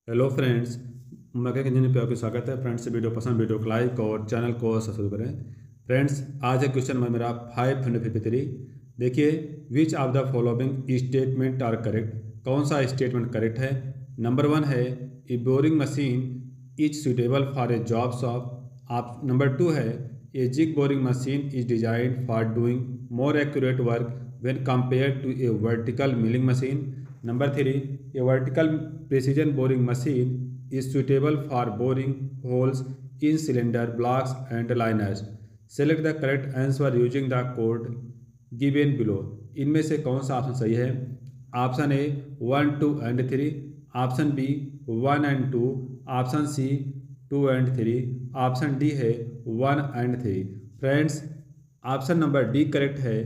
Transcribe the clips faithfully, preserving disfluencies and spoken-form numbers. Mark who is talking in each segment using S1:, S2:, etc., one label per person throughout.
S1: Hello friends, mechanical engineering पे आपका स्वागत है। फ्रेंड्स, वीडियो पसंद वीडियो को लाइक और चैनल को सब्सक्राइब करें। फ्रेंड्स, आज है क्वेश्चन नंबर मेरा फाइव हंड्रेड फिफ्टी थ्री। देखिए, which of the following statement are correct. कौन सा स्टेटमेंट करेक्ट है? नंबर वन है a boring machine is suitable for a job shop. आप नंबर टू है a jig boring machine is designed for doing more accurate work when compared to a vertical milling machine. Number three, a vertical precision boring machine is suitable for boring holes in cylinder blocks and liners. Select the correct answer using the code given below. इनमें से कौन सा option सही है? Option A one two and three, option B one and two, option C two and three, option D है one and three. Friends, option number D correct है।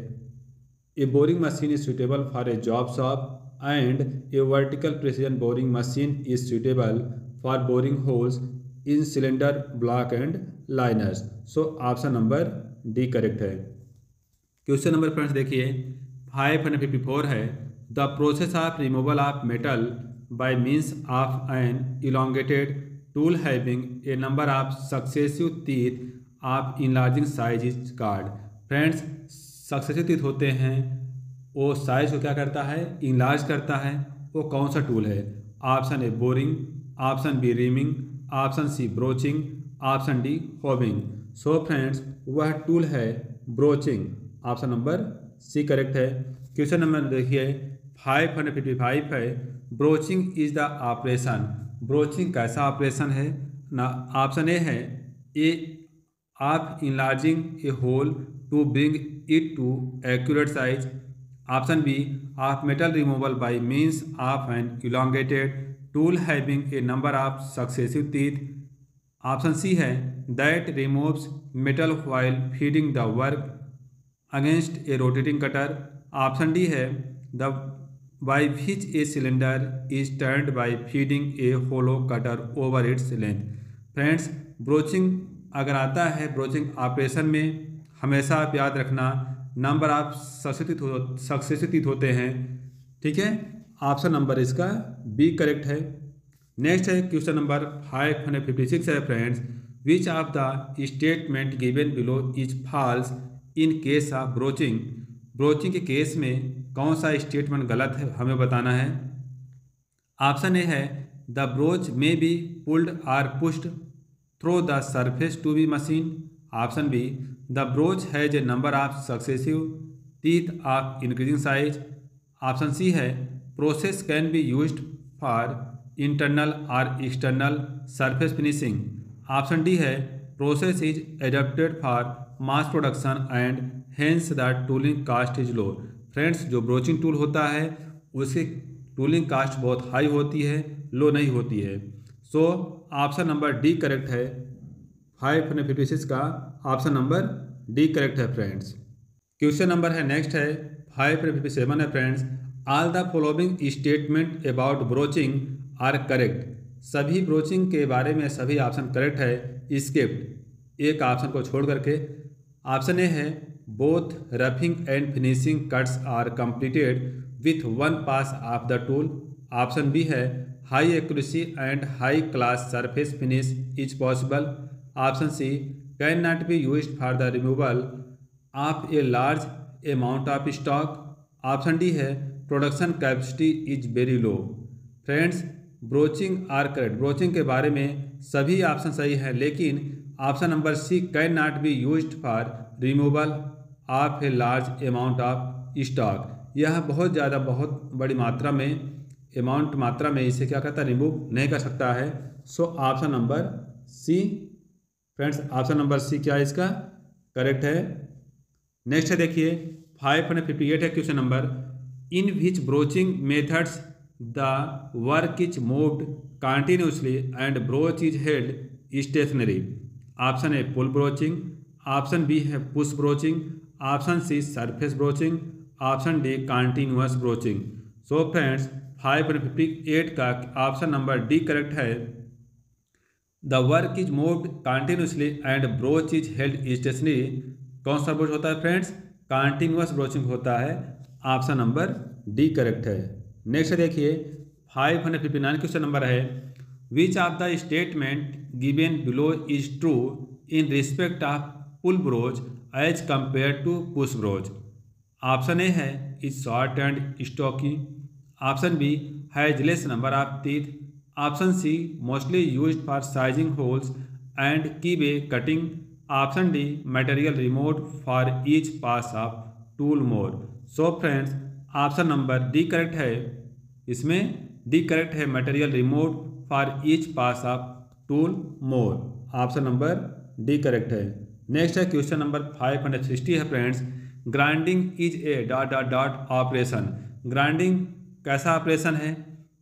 S1: A boring machine is suitable for a job shop and a vertical precision boring machine is suitable for boring holes in cylinder block and liners. So option number D correct है। Question number friends देखिए five hundred fifty four है। The process of removal of metal by means of an elongated tool having a number of successive teeth of enlarging size is called. Friends, successive teeth होते हैं, वो size को क्या करता है? Enlarge करता है। वो कौन सा टूल है? Option A boring, option B reaming, option C broaching, option D hobbing. So friends, वह टूल है broaching. Option number C correct है। क्वेश्चन नंबर देखिए फाइव हंड्रेड फिफ्टी फाइव है। Broaching is the operation. Broaching कैसा operation है ना? Option A है a of enlarging a hole to bring it to accurate size. Option B, of metal removal by means of an elongated tool having a number of successive teeth. Option C है that removes metal while feeding the work against a rotating cutter. Option D है the by which a cylinder is turned by feeding a hollow cutter over its length. Friends, broaching अगर आता है broaching operation में, हमेशा आप याद रखना number of successive teeth होते हैं। ठीक है, ऑप्शन नंबर इसका बी करेक्ट है। नेक्स्ट है question number five hundred fifty six है। Friends, which of the statement given below is false in case of broaching. Broaching के केस में कौन सा स्टेटमेंट गलत है, हमें बताना है। ऑप्शन ए है the broach may be pulled or pushed through the surface to be machine. Option B the broach has a number of successive teeth of increasing size. Option C है process can be used for internal और external surface finishing. Option D है process is adapted for mass production and hence the tooling cost is low. Friends, जो broaching tool होता है उसकी tooling cast बहुत high होती है, लो नहीं होती है। So option number D correct है। फाइव हंड्रेड फिफ्टी सिक्स का ऑप्शन नंबर डी करेक्ट है। फ्रेंड्स, क्वेश्चन नंबर है नेक्स्ट है फाइव हंड्रेड फिफ्टी सेवन है। Friends, all the following statement about broaching are correct. सभी ब्रोचिंग के बारे में सभी ऑप्शन करेक्ट है, स्किप्ड एक ऑप्शन को छोड़ करके। ऑप्शन ए है both roughing and finishing cuts are completed with one pass of the tool. Option B है high accuracy and high class surface finish is possible. Option C can not be used for the removal of a large amount of stock. Option D है production capacity is very low. Friends, broaching are correct. Broaching के बारे में सभी option सही हैं, लेकिन option number C can not be used for removal of a large amount of stock. यह बहुत ज़्यादा बहुत बड़ी मात्रा में अमाउंट मात्रा में इसे क्या करता है? रिमूव नहीं कर सकता है। So option number C. Friends, option number C क्या है इसका? करेक्ट है। नेक्स्ट है देखिए फाइव हंड्रेड फिफ्टी एट है question number. In which broaching methods the work is moved continuously and broach is held stationary. Option A pull broaching, option B है push broaching, option C surface broaching, option D continuous broaching. So friends, five hundred fifty eight का option number D correct है। The work is moved continuously and broach is held stationary. कौन सा broach होता है friends? Continuous broaching होता है। Option number D correct है। Next देखिए five hundred fifty nine question number है। Which of the statement given below is true in respect of pull broach as compare to push broach. Option A है is short and stocky, option B has less number of teeth, option C mostly used for sizing holes and key way cutting, option D material remote for each pass of tool more. So friends option number D correct है, इसमें D correct है, material remote for each pass of tool more. Option number D correct है। Next है question number five hundred sixty है friends, grinding is a dot dot dot operation. Grinding कैसा operation है?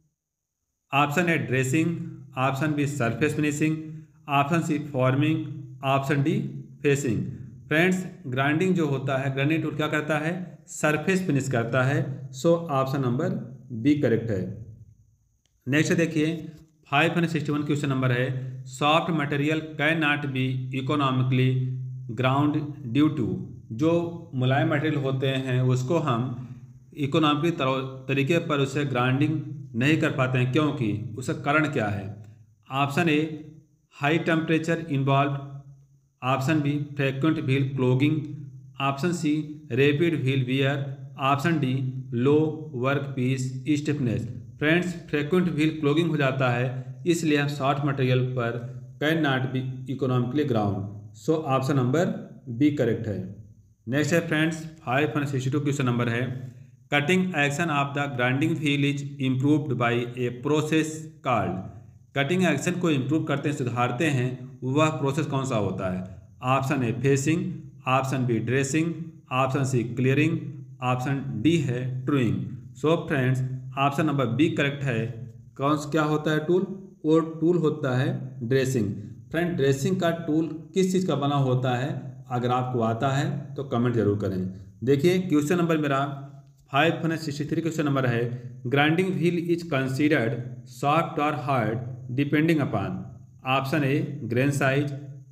S1: Option A dressing, option B surface finishing, option C forming, option D facing. Friends grinding जो होता है, grinding tool क्या करता है? Surface finish करता है। So option number B correct है। नेक्स्ट देखिए five hundred sixty one question number है, soft material can not be economically ground due to. जो मुलायम मटेरियल होते हैं उसको हम इकोनॉमिक तरीके पर उसे ग्राइंडिंग नहीं कर पाते हैं, क्योंकि उसका कारण क्या है? Option A high temperature involve, option B frequent wheel clogging, option C rapid wheel wear, option D low work piece stiffness. Friends frequent wheel clogging हो जाता है, इसलिए हम सॉफ्ट मटेरियल पर can not be economically ground. So option number B correct है। Next है friends five hundred sixty two question number है, cutting action of the grinding wheel is improved by a process called. Cutting action को improve करते हैं, सुधारते हैं, वह process कौन सा होता है? Option A facing, option B dressing, option C clearing, option D है truing. So friends option number B correct है। कौन क्या होता है टूल? वो टूल होता है ड्रेसिंग। फ्रेंड ड्रेसिंग का टूल किस चीज़ का बना होता है? अगर आपको आता है तो कमेंट जरूर करें। देखिए क्वेश्चन नंबर मेरा five hundred sixty three question number है, grinding wheel is considered soft और hard depending upon. Option A grain size,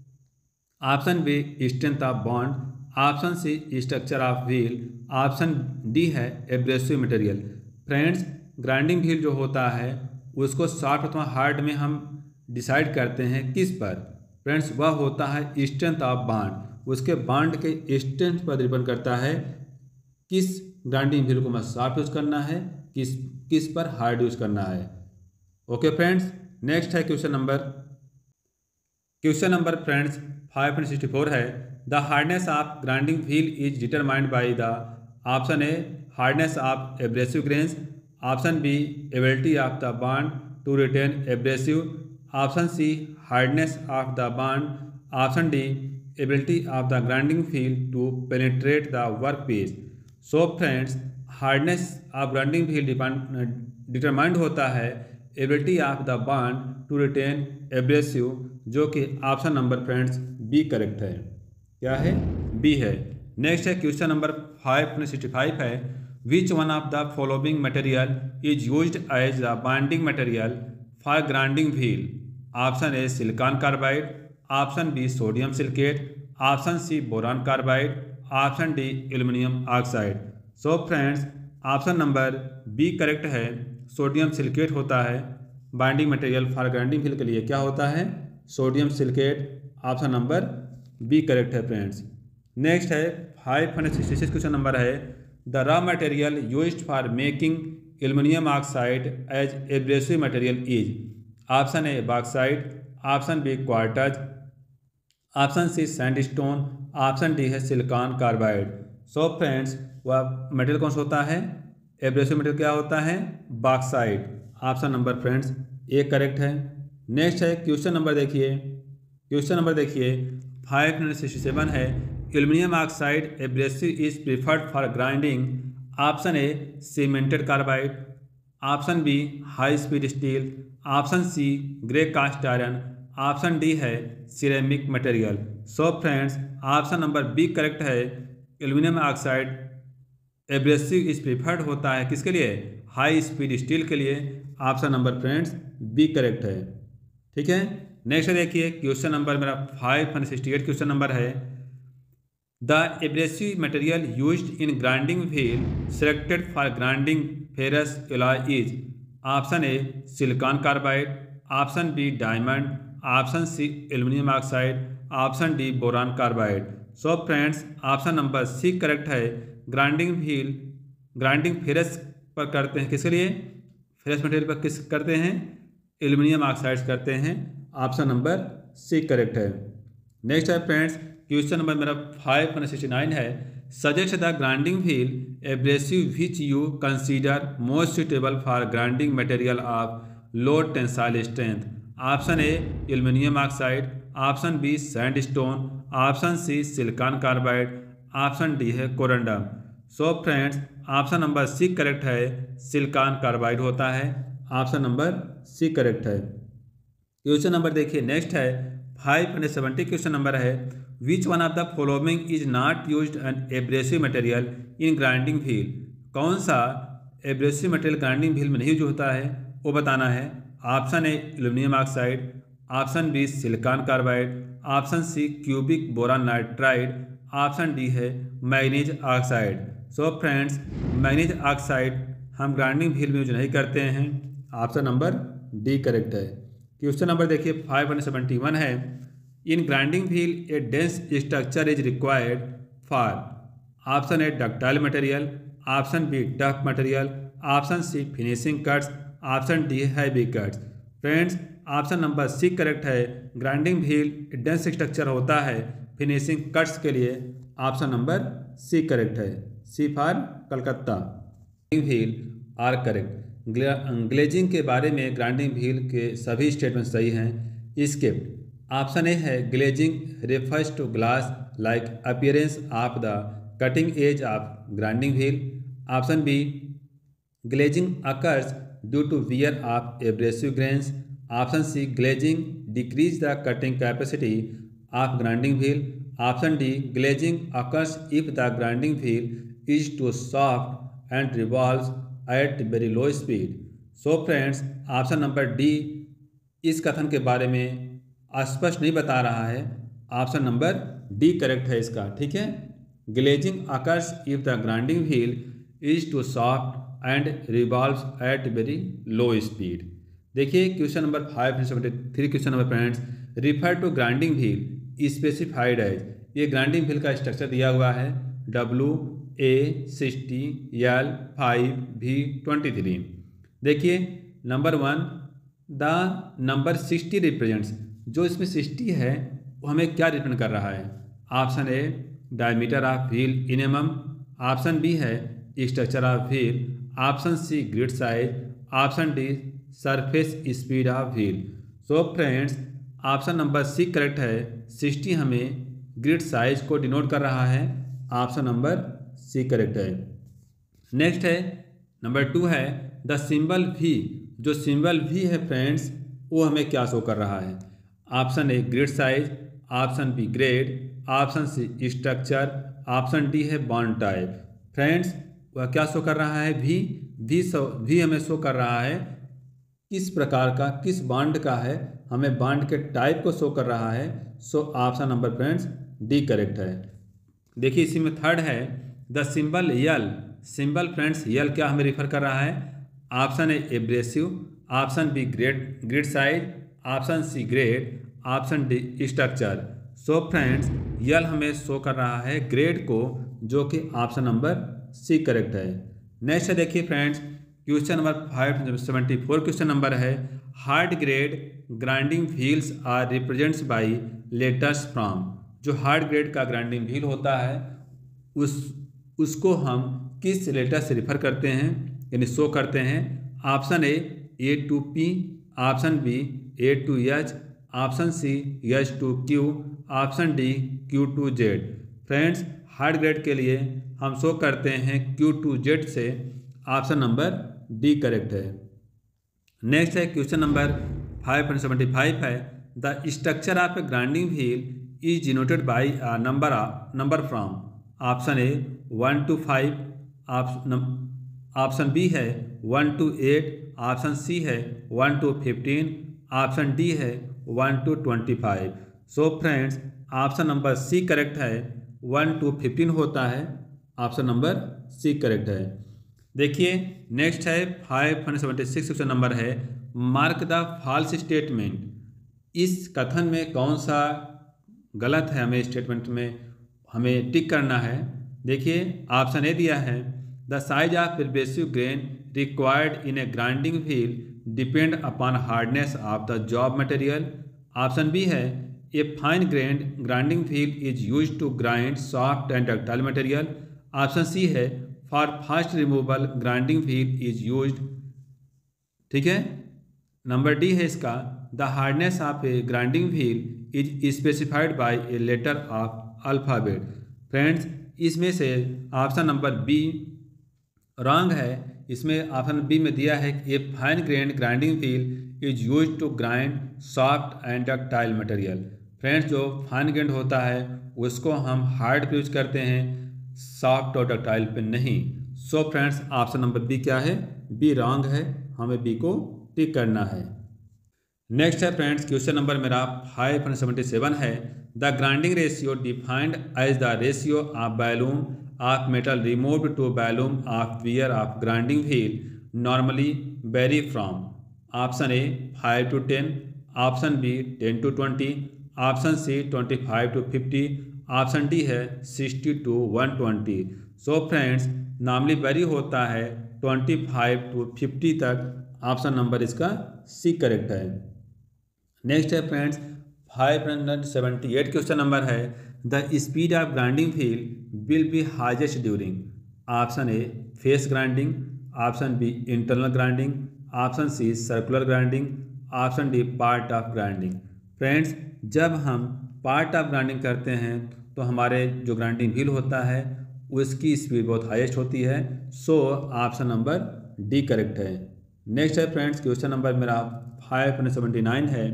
S1: option B strength of bond, option C structure of wheel, option D है abrasive material. Friends grinding wheel जो होता है उसको soft अथवा hard में हम decide करते हैं किस पर? फ्रेंड्स वह होता है स्ट्रेंथ ऑफ बॉन्ड। उसके बॉन्ड के स्ट्रेंथ पर डिपेंड करता है किस ग्राइंडिंग व्हील को मैं सॉफ्ट यूज करना है, किस किस पर हार्ड यूज करना है। ओके फ्रेंड्स नेक्स्ट है question number question number friends five hundred sixty four है, the hardness of grinding wheel is determined by the. Option A hardness of abrasive grains, option B ability of the bond to retain abrasive, option C hardness of the bond, option D ability of the grinding wheel to penetrate the work piece. So friends hardness of grinding wheel determined होता है ability of the bond to retain abrasive, जो कि option number friends B correct है। क्या है? B है। Next है question number five hundred sixty five है, which one of the following material is used as the binding material for grinding wheel. Option A silicon carbide, option B sodium silicate, option C boron carbide, option D aluminium oxide. So friends option number B correct है, sodium silicate होता है binding material for grinding wheel के लिए। क्या होता है? Sodium silicate. Option number B correct है friends. Next है five hundred sixty six question number है, the raw material used for making aluminium oxide as abrasive material is. Option A bauxite, option B quartz, option C sandstone, option D है silicon carbide. So friends वह material कौन सा होता है? Abrasive material क्या होता है? बॉक्साइट। ऑप्शन नंबर फ्रेंड्स ए correct है। नेक्स्ट है क्वेश्चन नंबर देखिए क्वेश्चन नंबर देखिए फाइव हंड्रेड सिक्सटी सेवन है, aluminium oxide abrasive is preferred for grinding. Option A cemented carbide, option B high speed steel, option C grey cast iron, option D है ceramic material. So friends option number B correct है, aluminium oxide abrasive is preferred होता है किसके लिए? High speed steel के लिए। Option number friends B correct है। ठीक है। नेक्स्ट देखिए क्वेश्चन नंबर मेरा five hundred sixty eight question number है, the abrasive material used in grinding wheel selected for grinding ferrous alloy is. Option A silicon carbide, option B diamond, option C aluminium oxide, option D boron carbide. So friends option number C correct है। Grinding wheel grinding ferrous पर करते हैं, किसके लिए? Ferrous material पर किस करते हैं? एल्युमिनियम ऑक्साइड्स करते हैं। ऑप्शन नंबर सी करेक्ट है। नेक्स्ट है फ्रेंड्स क्वेश्चन नंबर मेरा फाइव हंड्रेड सिक्सटी नाइन है। Suggest the grinding wheel abrasive which you consider most suitable for grinding material of low tensile strength. Option A aluminium oxide, option B sandstone, option C silicon carbide, option D है corundum. So friends option number C correct है, silicon carbide होता है। Option number C correct है। Question number देखिए next है five hundred seventy question number है। Which one of the following is not used an abrasive material in grinding wheel. कौन सा abrasive material grinding wheel में नहीं यूज होता है वो बताना है। Option A aluminium oxide, option B silicon carbide, option C cubic boron nitride, option D है manganese oxide. So friends manganese oxide हम ग्राइंडिंग व्हील में यूज नहीं करते हैं। ऑप्शन नंबर डी करेक्ट है। क्वेश्चन नंबर देखिए फाइव हंड्रेड सेवेंटी वन है। In grinding wheel a dense structure is required for. Option A ductile material, option B tough material, option C finishing cuts, option D heavy cuts. Friends option number C correct है। Grinding wheel dense structure होता है finishing cuts के लिए। Option number C correct है, C for Calcutta. Wheel are correct. Glazing के बारे में grinding wheel के सभी स्टेटमेंट सही हैं। इसके ऑप्शन ए है glazing refers to glass like appearance of the cutting edge of grinding wheel. Option B glazing occurs due to wear of abrasive grains. Option C glazing decrease the cutting capacity of grinding wheel. Option D glazing occurs if the grinding wheel is too soft and revolves at very low speed. So friends option number D इस कथन के बारे में स्पष्ट नहीं बता रहा है। ऑप्शन नंबर डी करेक्ट है इसका, ठीक है। Glazing occurs if the grinding wheel is too soft and revolves at very low speed. देखिए question number five hundred seventy three question number friends refer to grinding wheel specified as. ये grinding wheel का structure दिया हुआ है W A sixty L five भी twenty three. देखिए number one the number sixty represents. जो इसमें sixty है वो हमें क्या रिप्रेजेंट कर रहा है? Option A diameter of wheel in M M, option B है structure of wheel, option C grid size, option D surface speed of wheel. So friends option number C correct है। Sixty हमें grid size को denote कर रहा है। Option number C correct है। Next है number two है द सिंबल वी। जो सिंबल वी है फ्रेंड्स वो हमें क्या शो कर रहा है? ऑप्शन ए grid size, option B grade, option C structure, option D है बॉन्ड टाइप। फ्रेंड्स वह क्या शो कर रहा है? वी वी शो वी हमें शो कर रहा है किस प्रकार का, किस बॉन्ड का है, हमें बॉन्ड के टाइप को शो कर रहा है। So option number friends D correct है। देखिए इसी में थर्ड है the symbol L. Symbol friends L क्या हमें रिफर कर रहा है? Option A abrasive, option B grade grid size, option C grade, option D structure. So friends L हमें शो कर रहा है ग्रेड को, जो कि ऑप्शन नंबर सी करेक्ट है। नेक्स्ट है देखिए friends question number five seventy four question number है hard grade grinding wheels are represents by letters from. जो हार्ड ग्रेड का ग्राइंडिंग व्हील होता है उस उसको हम किस लेटर से रिफर करते हैं यानी शो करते हैं? Option A A to P, option B A to H, option C H to Q, option D Q to Z. Friends hard grade के लिए हम शो करते हैं क्यू टू जेड से। ऑप्शन नंबर डी करेक्ट है। Next है question number five hundred seventy five है the structure of a grinding wheel is denoted by a number number from. Option A one to five, option B है one to eight, option C है one to fifteen, option D है one to twenty five. So friends option number C correct है, one to fifteen होता है। Option number C correct है। देखिए next है five hundred seventy six question number है mark the false statement. इस कथन में कौन सा गलत है, हमें स्टेटमेंट में हमें टिक करना है। देखिए ऑप्शन ए दिया है, the size of abrasive grain required in a grinding wheel depend upon hardness of the job material. Option B है, a fine grained grinding wheel is use to grind soft and ductile material. Option C है, for fast removal grinding wheel is use. ठीक है, number D है इसका, the hardness of a grinding wheel is specified by a letter of alphabet. Friends इसमें से option number B wrong है। इसमें option B में दिया है कि a fine grain grinding wheel is use to grind soft and ductile material. Friends जो fine grain होता है उसको हम हार्ड पे यूज करते हैं, सॉफ्ट और डक्टाइल पे नहीं। So friends option number B क्या है, बी रॉन्ग है, हमें बी को टिक करना है। नेक्स्ट है फ्रेंड्स क्वेश्चन नंबर मेरा फाइव हंड्रेड सेवेंटी सेवन है, the grinding ratio defined as the ratio of volume of metal removed to volume of wear of grinding wheel normally vary from. Option A five to ten, option B ten to twenty, option C twenty five to fifty, option D है sixty to one twenty. So friends normally vary होता है twenty five to fifty तक। Option number इसका C correct है। Next है friends five hundred seventy eight question number है, the speed of grinding wheel will be highest during. Option A face grinding, option B internal grinding, option C circular grinding, option D part of grinding. Friends जब हम part of grinding करते हैं तो हमारे जो grinding wheel होता है उसकी स्पीड बहुत हाईएस्ट होती है। So option number D correct है। नेक्स्ट है फ्रेंड्स क्वेश्चन नंबर मेरा फाइव हंड्रेड सेवेंटी नाइन है,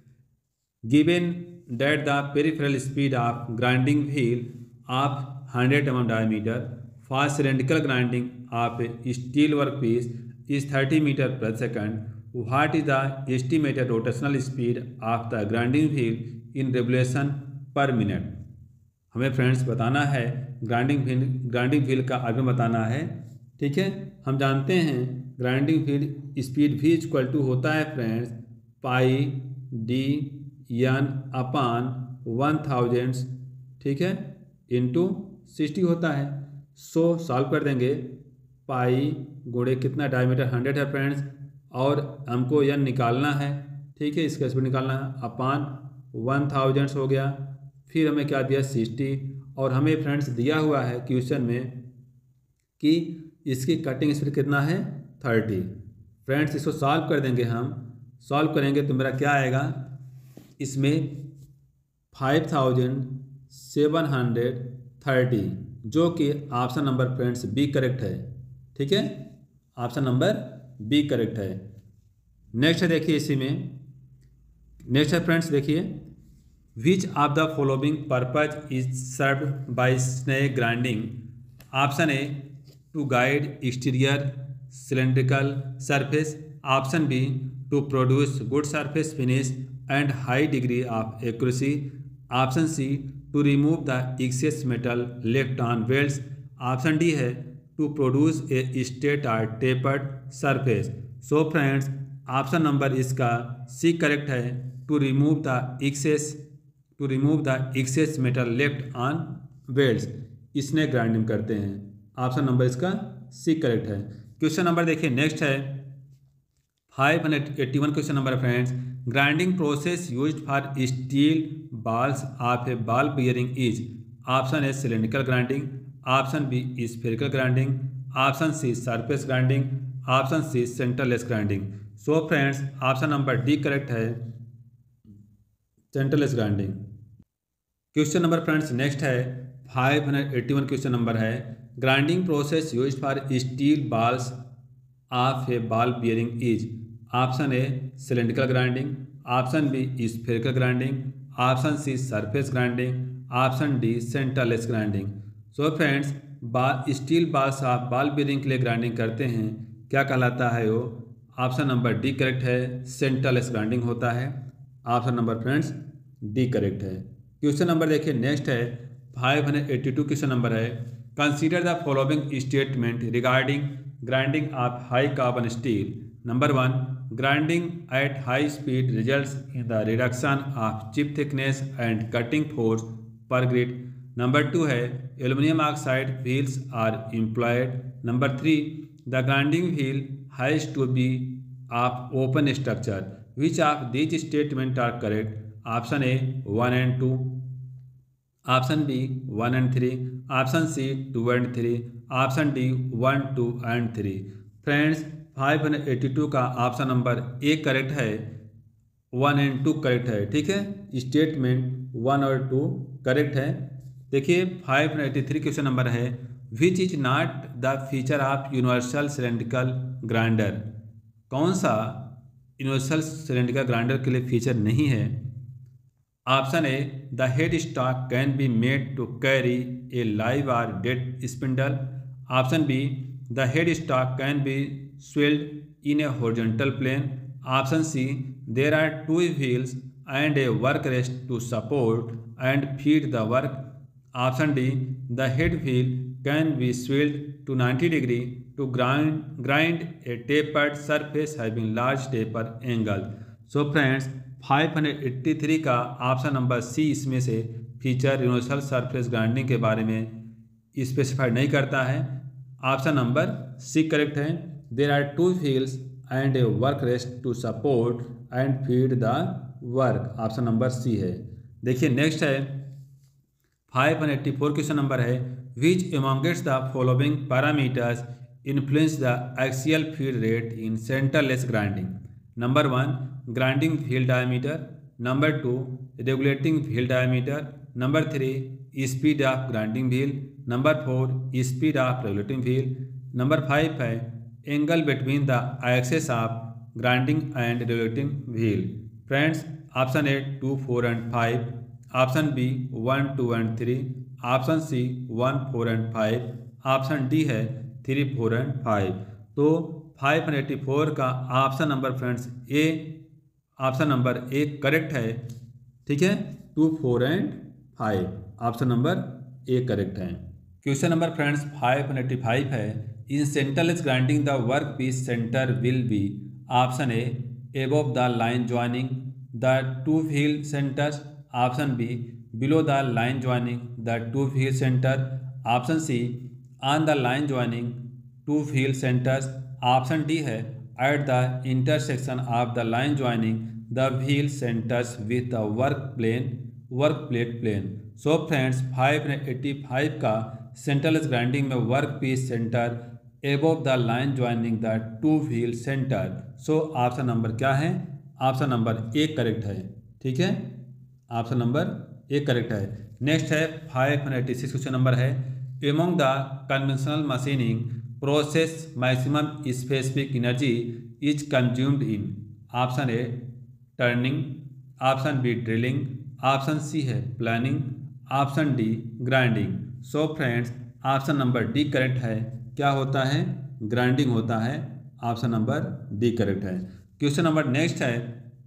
S1: given that the peripheral speed of grinding wheel of hundred M M diameter for cylindrical grinding of steel work piece is thirty metre per second, what is the estimated rotational speed of the grinding wheel in revolution per minute. हमें friends बताना है grinding wheel grinding wheel का आगे बताना है। ठीक है, हम जानते हैं ग्राइंडिंग व्हील स्पीड भी इक्वल टू होता है friends pi D N upon one thousands, ठीक है, इंटू सिक्सटी होता है। सो सॉल्व कर देंगे, पाई गुणे कितना डायमीटर हंड्रेड है फ्रेंड्स, और हमको एन निकालना है। ठीक है, इसका स्पीड निकालना है, अपान वन थाउजेंड्स हो गया, फिर हमें क्या दिया सिक्सटी, और हमें फ्रेंड्स दिया हुआ है क्वेश्चन में कि इसकी कटिंग स्पीड कितना है थर्टी। फ्रेंड्स इसको सॉल्व कर देंगे, हम सॉल्व करेंगे तो मेरा क्या आएगा, इसमें five thousand seven hundred thirty, जो कि option number friends B correct है। ठीक है, ऑप्शन नंबर बी करेक्ट है। नेक्स्ट है देखिए इसी में, नेक्स्ट है फ्रेंड्स देखिए, which of the following purpose is served by snake grinding. Option A to guide exterior cylindrical surface, option B to produce good surface finish and high degree of accuracy, option C to remove the excess metal left on welds, option D है to produce a straight or tapered surface। so friends option number इसका C correct है, to remove the excess to remove the excess metal left on welds, इसने grinding करते हैं। Option number इसका C correct है। Question number देखिए next है five hundred eighty one question number friends, grinding process used for steel balls of a ball bearing is. Option A cylindrical grinding, option B spherical grinding, option C surface grinding, option C centreless grinding. So friends option number D correct है, centreless grinding. Question number friends next है five hundred eighty one question number है, grinding process used for steel balls of a ball bearing is. Option A cylindrical grinding, option B spherical grinding, option C surface grinding, option D centreless grinding. So friends ball steel balls of ball bearing के लिए grinding करते हैं, क्या कहलाता है वो, option number D correct है, centreless grinding होता है। Option number friends D correct है। क्वेश्चन नंबर देखिए नेक्स्ट है five hundred eighty to question number है, consider the following statement regarding grinding of high carbon steel. Number one, grinding at high speed results in the reduction of chip thickness and cutting force per grit. Number two है aluminium oxide wheels are employed. Number three the grinding wheel has to be of open structure. Which of these statement are correct? Option A one and two, option B one and three, option C two and three, option D one two and three. Friends five hundred eighty two का option number A correct है, one and two correct है. ठीक है, statement one और two correct है. देखिए five hundred eighty three question number है which is not the feature of universal cylindrical grinder. कौन सा यूनिवर्सल सिलेंड्रिकल ग्राइंडर के लिए फीचर नहीं है? Option A the head stock can be made to carry a live और dead spindle. Option B the head stock can be swivelled in a horizontal plane. Option C there are two wheels and a work rest to support and feed the work. Option D the head wheel can be swivelled to ninety degree to grind grind a tapered surface having large taper angle. So friends five hundred eighty three का option number C इसमें से feature universal surface grinding के बारे में specified नहीं करता है. Option number C correct है. There are two wheels and a work rest to support and feed the work. Option number C है. देखिए नेक्स्ट है five hundred eighty four question number है which amongst the following parameters influence the axial feed rate in centreless grinding. Number one grinding wheel diameter. Number two regulating wheel diameter. Number three speed of grinding wheel. Number four speed of regulating wheel. Number five है angle between the axes of grinding and regulating wheel. Friends option A two four and five, option B one two and three, option C one four and five, option D है three four and five. तो five hundred eighty four का option number friends A, option number A correct है. ठीक है, two four and five option number A correct है. Question number friends five hundred eighty five है इन centreless grinding the work piece centre will be. Option A above the line joining the two wheel centres. Option B below the line joining the two wheel centre. Option C on the line joining two wheel centres. Option D है at the intersection of the line joining the wheel centres with the work plane work plate plane. So friends five hundred eighty five का centreless grinding में work piece centre above the line joining the two wheel centre. So option number क्या है? Option number A correct है. ठीक है, option number A correct है. Next है five hundred eighty six question number है among the conventional machining process maximum specific energy is consumed in. Option A turning, option B drilling, option C है planning, option D grinding. So friends option number D correct है. क्या होता है? Grinding होता है. Option number D correct है. Question number next है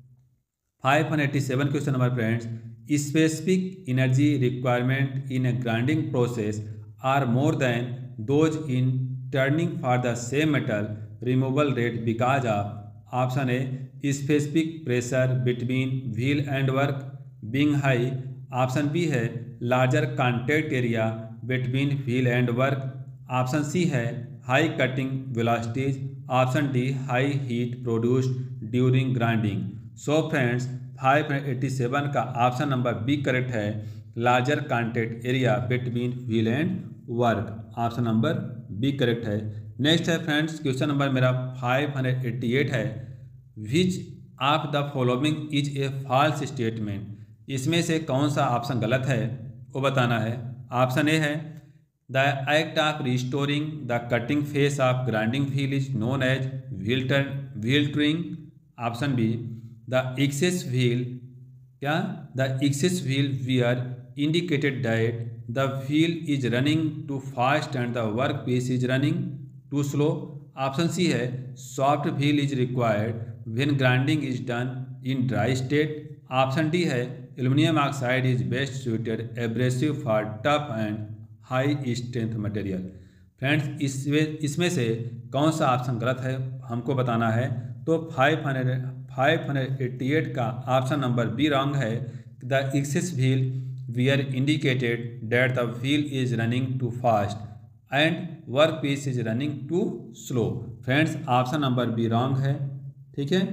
S1: five hundred eighty seven question number friends specific energy requirement in a grinding process are more than those in turning for the same metal removal rate because of. Option A specific pressure between wheel and work being high. Option B है larger contact area between wheel and work. Option C है high cutting velocities. Option D high heat produced during grinding. So friends five hundred eighty seven का option number B correct है, larger contact area between wheel and work. Option number B correct है. Next है friends question number मेरा five hundred eighty eight है which of the following is a false statement. इसमें से कौन सा option गलत है वो बताना है. ऑप्शन ए है the act of restoring the cutting face of grinding wheel is known as wheel turn wheel truing. Option B the excess wheel क्या the excess wheel wear indicated that the wheel is running too fast and the work piece is running too slow. Option C है soft wheel is required when grinding is done in dry state. Option D है aluminium oxide is best suited abrasive for tough and high strength material. Friends इसमें इसमें से कौन सा option गलत है हमको बताना है. तो five hundred five hundred eighty eight का ऑप्शन नंबर बी रॉन्ग है। The axis wheel wear indicated that the wheel is running too fast and work piece is running too slow. Friends option number B wrong है, ठीक है।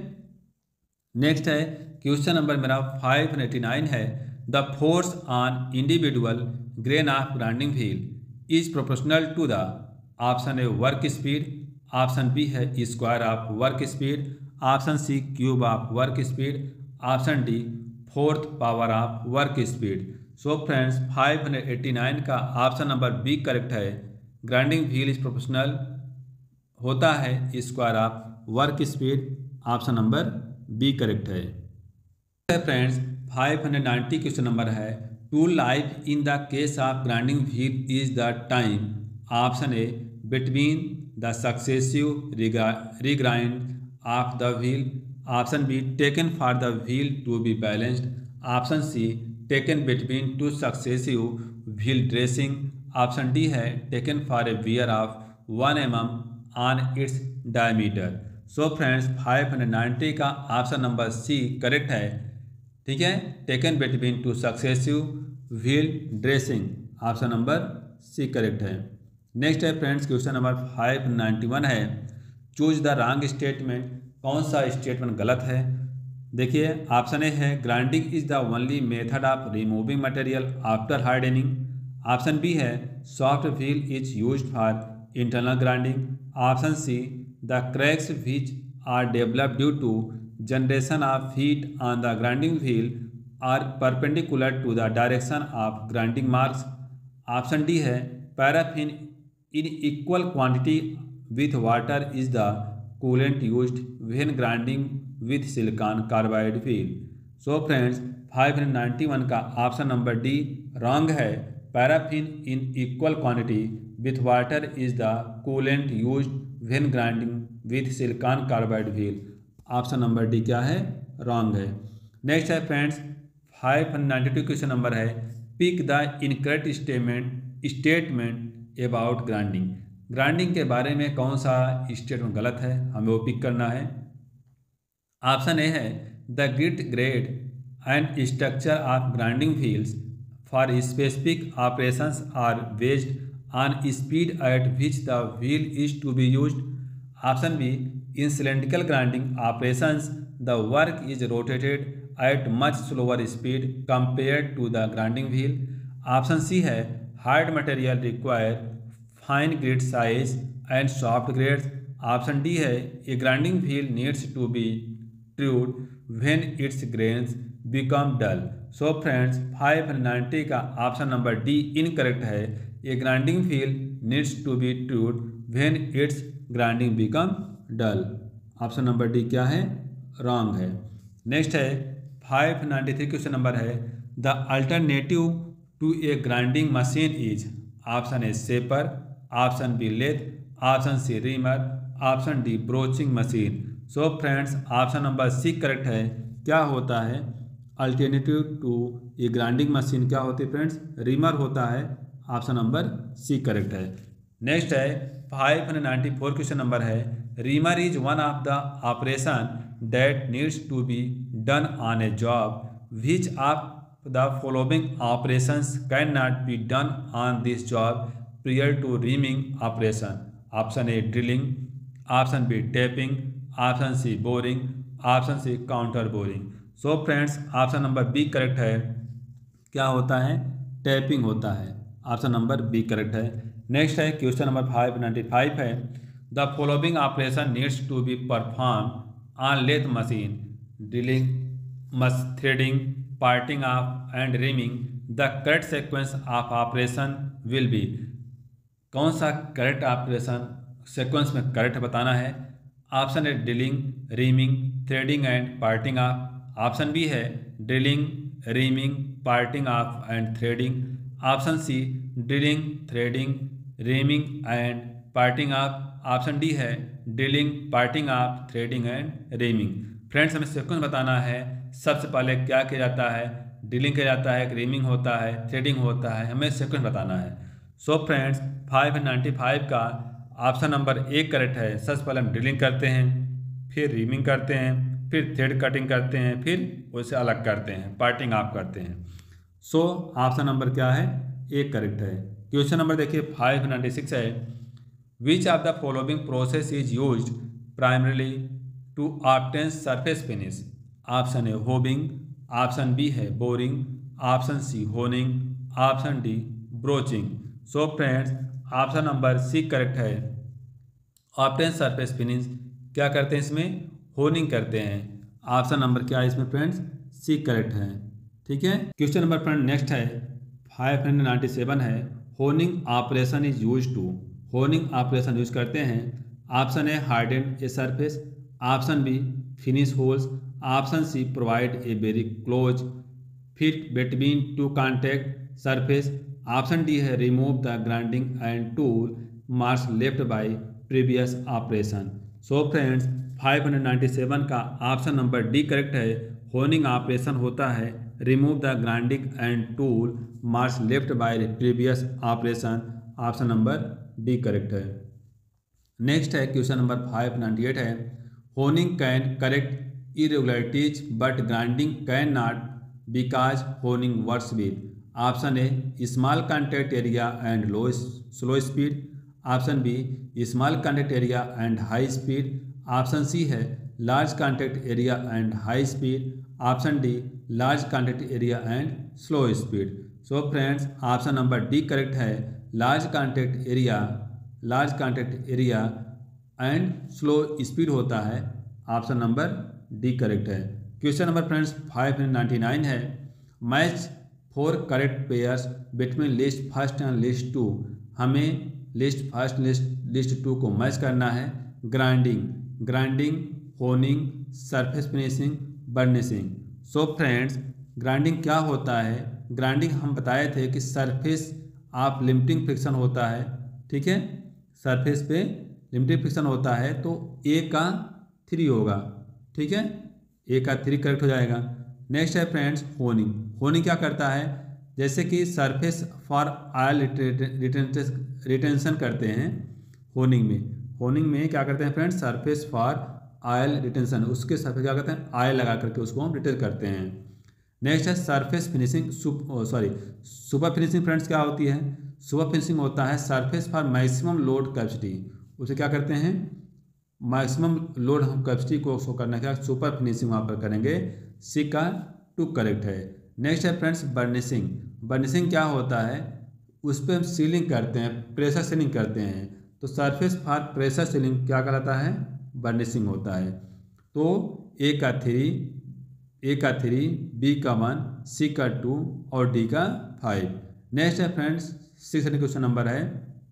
S1: Next है question number मेरा five hundred eighty nine है। The force on individual grain of grinding wheel is proportional to the option A work speed, option B है square of work speed, option C cube of work speed, option D fourth power of work speed. So friends five hundred eighty nine का option number B correct है। Grinding wheel is proportional होता है square of work speed, option number B correct है। Friends five hundred ninety question number है। Tool life in the case of grinding wheel is the time, option A between the successive रिग्राइंड of the wheel, option B taken for the wheel to be balanced, option C taken between two successive wheel dressing, option D है taken for a wear of one M M on its diameter. So friends five hundred ninety का option number C correct है, ठीक है। Taken between two successive wheel dressing, option number C correct है। Next है friends question number five ninety one है। Choose the wrong statement, कौन सा statement गलत है। देखिए ऑप्शन ए है grinding is the only method of removing material after hardening, option B है soft wheel is used for internal grinding, option C the cracks which are developed due to generation of heat on the grinding wheel are perpendicular to the direction of grinding marks, option D है paraffin in equal quantity with water is the coolant used when grinding with silicon carbide wheel. So friends five hundred ninety one का option number D wrong है। Paraffin in equal quantity with water is the coolant used when grinding with silicon carbide wheel, option number D क्या है, wrong है। Next है friends five hundred ninety two question number है। Pick the incorrect statement statement about grinding, grinding के बारे में कौन सा स्टेटमेंट गलत है, हमें वो पिक करना है। ऑप्शन ए है the grit grade and structure of grinding wheels for specific operations are based on speed at which the wheel is to be used, option B in cylindrical grinding operations the work is rotated at much slower speed compared to the grinding wheel, option C है hard material require fine grade size and soft grades, option D है a grinding wheel needs to be trued when it's grains become dull. So friends five hundred ninety का option number D incorrect है। A grinding wheel needs to be trued when its grinding become dull, option number D क्या है, wrong है। Next है five ninety three question number है। The alternative to a grinding machine is, option A shaper, option B lathe, option C reamer, option D broaching machine. So friends option number C correct है। क्या होता है alternative to a grinding machine, क्या होती है friends, reamer होता है, option number C correct है। नेक्स्ट है five hundred ninety four question number है। Reamer is one of the operation that needs to be done on a job which of the following operations can not be done on this job prior to reaming operation, option A drilling, option B tapping, option C boring, option C counter boring. So friends option number B correct है। क्या होता है, tapping होता है, option number B correct है। Next है question number five ninety five है। The following operation needs to be perform on lathe machine, drilling, मस threading, parting off and reaming, the correct sequence of operation will be. कौन सा correct operation sequence में correct बताना है। Option A drilling, reaming, threading and parting off, option B है drilling, reaming, parting off and threading, option C drilling, threading, reaming and parting off, option D है drilling, parting off, threading and reaming. Friends हमें sequence बताना है। सबसे पहले क्या किया जाता है, ड्रिलिंग किया जाता है, रीमिंग होता है, थ्रेडिंग होता है, हमें सीक्वेंस बताना है। So friends five ninety five का ऑप्शन नंबर ए करेक्ट है। सबसे पहले हम ड्रिलिंग करते हैं, फिर रीमिंग करते हैं, फिर थ्रेड कटिंग करते हैं, फिर उसे अलग करते हैं, पार्टिंग ऑफ करते हैं। सो ऑप्शन नंबर क्या है, एक करेक्ट है। क्वेश्चन नंबर देखिए फाइव नाइन्टी सिक्स है, which of the following process is used primarily to obtain surface finish. Option A hobbing, option B है boring, option C honing, option D broaching. So friends option number C correct है। Obtain surface finish क्या करते हैं, इसमें honing करते हैं। Option number क्या है इसमें फ्रेंड्स, सी करेक्ट है। ठीक है, क्वेश्चन नंबर फ्रेंड नेक्स्ट है फाइव हंड्रेड नाइन्टी सेवन है, honing operation is use to. Honing operation use करते हैं। Option A harden a surface, option B finish holes, option C provide a very close fit between two contact surface, option D है remove the grinding and tool marks left by previous operation. So friends five hundred ninety seven का option number D correct है। Honing operation होता है remove the grinding and tool marks left by previous operation. Option number D correct है। Next है question number five ninety eight है, honing can correct irregularities but grinding can not because honing works with. Option A small contact area and low slow speed, option B small contact area and high speed, option C है large contact area and high speed, option D large contact area and slow speed. So friends option number D correct है, large contact area large contact area and slow speed होता है। Option number D correct है। Question number friends five ninety nine है, match for correct pairs between list first and list two. हमें list first list list two को match करना है। Grinding grinding honing surface finishing burnishing. So friends grinding क्या होता है, grinding हम बताए थे कि सरफेस आप लिमिटिंग फ्रिक्शन होता है। ठीक है, सरफेस पे लिमिटिंग फ्रिक्शन होता है तो ए का थ्री होगा। ठीक है, ए का थ्री करेक्ट हो जाएगा। नेक्स्ट है फ्रेंड्स होनिंग। होनिंग क्या करता है, जैसे कि सरफेस फॉर ऑयल रिटेंशन करते हैं होनिंग में। होनिंग में क्या करते हैं friends, surface for oil retention, उसके सरफेस क्या करते हैं, ऑयल लगा करके उसको हम रिटेन करते हैं। नेक्स्ट है surface finishing sorry super finishing. Friends क्या होती है, सुपर फिनिशिंग होता है surface for maximum load capacity. उसे क्या करते हैं, मैक्सिमम लोड हम कैपेसिटी को शो करने का सुपर फिनिशिंग वहाँ पर करेंगे। सी का टू करेक्ट है। नेक्स्ट है फ्रेंड्स बर्निशिंग। बर्निशिंग क्या होता है, उस पर हम सीलिंग करते हैं, प्रेशर सीलिंग करते हैं। तो सरफेस फॉर प्रेशर सीलिंग क्या कहलाता है, बर्निशिंग होता है। तो ए का थ्री ए का थ्री बी का वन सी का टू और डी का फाइव। नेक्स्ट है फ्रेंड्स सिक्स क्वेश्चन नंबर है,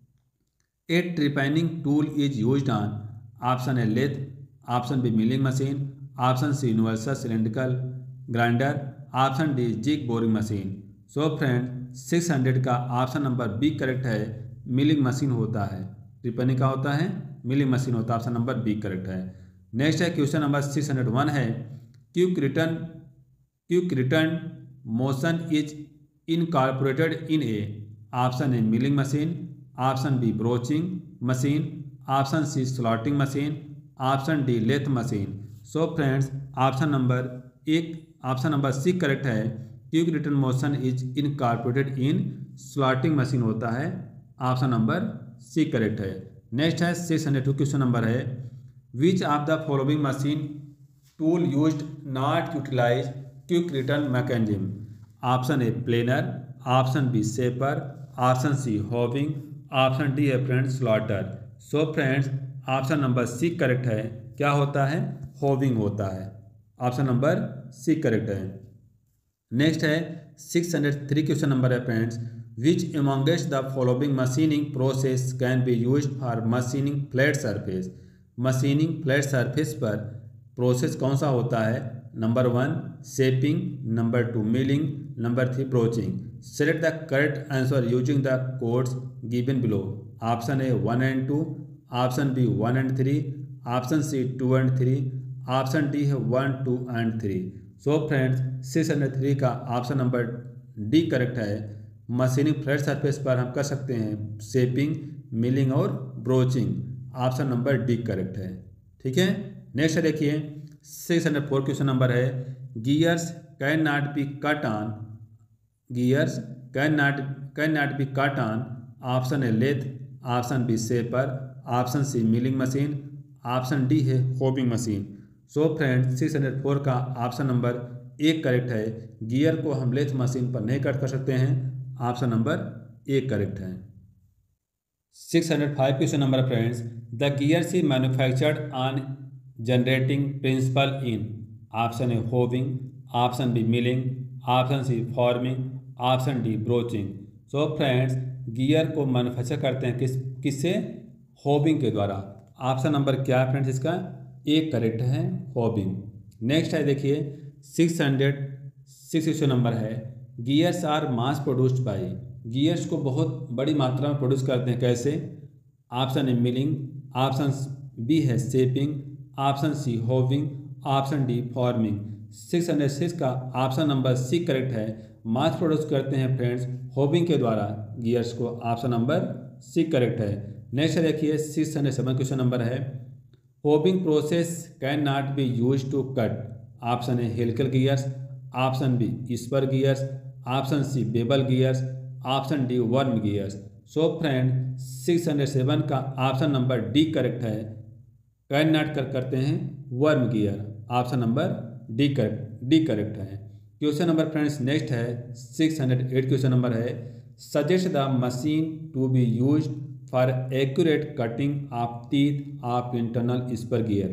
S1: a trepanning tool is used on. Option A lathe, option B milling machine, option C universal cylindrical grinder, option D jig boring machine. So friend six hundred का option number B correct है, milling machine होता है। ट्रिपैनिंग का होता है, milling machine होता है। Option number B correct है। नेक्स्ट है question number six hundred one है, quick return quick return motion is incorporated in A. Option A milling machine, option B broaching machine, option C slotting machine, option D lathe machine. So friends option number एक option number C correct है, quick return motion is incorporated in slotting machine होता है। Option number C correct है। Next है six hundred two question number है, which of the following machine tool used not utilize quick return mechanism. Option A planer, option B shaper, option C hobbing, option D है friends slotter. So friends option number C correct है, क्या होता है, hobbing होता है। Option number C correct है। Next है six hundred three question number है friends, which amongst the following machining process can be used for machining flat surface. Machining flat surface पर प्रोसेस कौन सा होता है, number one shaping, number two milling, number three broaching. Select the correct answer using the codes given below. Option A one and two, option B one and three, option C two and three, option D है one two and three. So friends six hundred three का option number D correct है। Machining flat surface पर हम कर सकते हैं shaping, milling और broaching. Option number D correct है। ठीक है, नेक्स्ट है देखिए six hundred four question number है gears can not be cut on gears can not can not be cut on option है lathe, option B shaper, option C milling machine, option D है hobbing machine. So friends six hundred four का option number एक correct है। Gear को हम lathe machine पर नहीं cut कर सकते हैं, ऑप्शन नंबर एक करेक्ट है। Six hundred five question number friends the gears is manufactured on generating principle in option A hobbing, option B milling, option C forming, option D broaching. So friends gear को manufacture करते हैं किस किससे होविंग के द्वारा। Option number क्या है friends इसका एक करेक्ट है होविंग। नेक्स्ट है देखिए six hundred six question number है gears are mass produced by gears को बहुत बड़ी मात्रा में प्रोड्यूस करते हैं कैसे। Option A milling, option B है shaping, option C hobbing, option D forming. Six hundred six का ऑप्शन नंबर सी करेक्ट है। मास प्रोड्यूस करते हैं फ्रेंड्स होविंग के द्वारा गियर्स को, ऑप्शन नंबर सी करेक्ट है। नेक्स्ट देखिए six hundred seven question number है hobbing process can not be use to cut option A helical gears, option B spur gears, option C bevel gears, option D worm gears. So friend six hundred seven का option number D correct है। Can not कर करते हैं worm gear, option number D correct D correct है। Question number friends next है six hundred eight question number है suggest the machine to be use for accurate cutting of teeth of internal spur gear.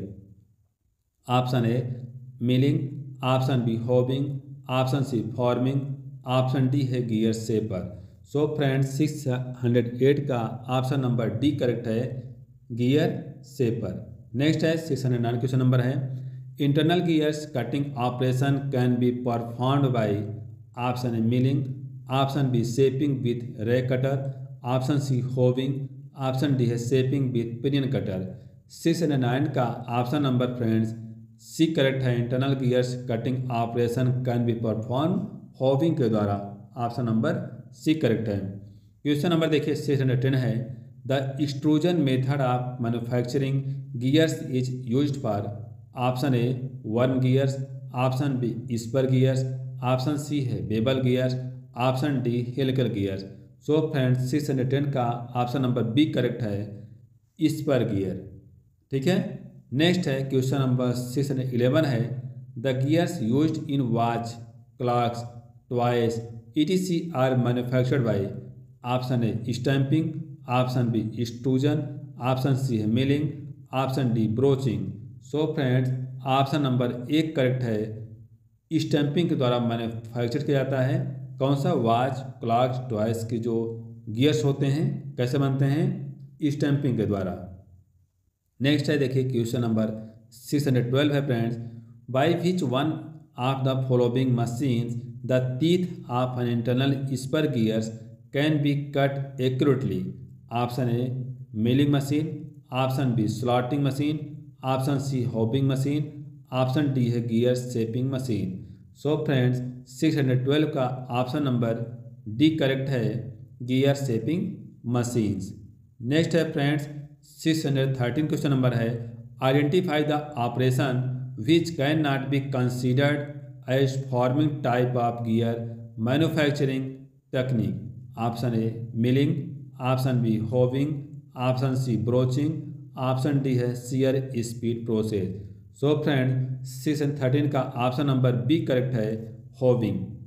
S1: Option A milling, option B hobbing, option C forming, option D है gear shaper. So friends six hundred eight का option number D correct है gear shaper. Next है six hundred nine question number है internal gears cutting operation can be performed by option A milling, option B shaping with rack cutter, option C hobbing, option D है shaping with pinion cutter. Six hundred nine का option number friends C correct है। Internal gears cutting operation can be perform hobbing के द्वारा, option number C correct है। Question number देखिए six hundred ten है the extrusion method of manufacturing gears is used for option A worm gears, option B spur gears, option C है bevel gears, option D helical gears. So friends six hundred ten का option number B correct है spur gear. ठीक है। Next है question number six hundred eleven है the gears used in watch, clocks, toys ETC are manufactured by option A stamping, option B extrusion, option C है milling, option D broaching. So friends option number एक correct है stamping के द्वारा manufacture किया जाता है। कौन सा वॉच, क्लॉक्स, टॉयज के जो गियर्स होते हैं कैसे बनते हैं स्टैंपिंग के द्वारा। नेक्स्ट है देखिए question number six hundred twelve है friends by which one of the following machines the teeth of an internal spur gears can be cut accurately. Option A milling machine, option B slotting machine, option C hobbing machine, option D है gear shaping machine. So friends six hundred twelve का option number D correct है gear shaping machines. Next है friends six hundred thirteen question number है identify the operation which can not be considered as forming type of gear manufacturing technique. Option A milling, option B hobbing, option C broaching, option D है shear speed process. So friend six and thirteen का option number B correct है होविंग।